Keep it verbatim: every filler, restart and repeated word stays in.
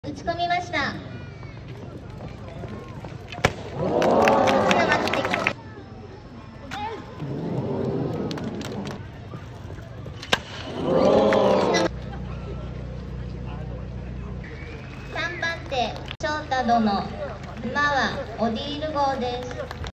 打ち込みました。さんばん手翔太殿、馬はオディール号です。